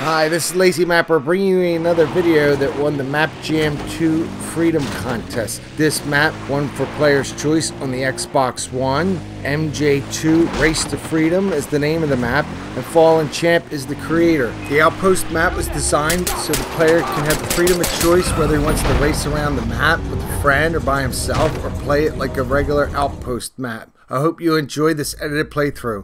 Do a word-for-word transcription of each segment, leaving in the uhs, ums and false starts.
Hi, this is Lazy Mapper bringing you another video that won the Map Jam two Freedom Contest. This map won for Player's Choice on the Xbox One. M J two Race to Freedom is the name of the map, and Fallen Champ is the creator. The Outpost map was designed so the player can have the freedom of choice whether he wants to race around the map with a friend or by himself, or play it like a regular Outpost map. I hope you enjoy this edited playthrough.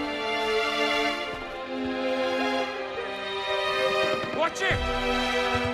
Watch it!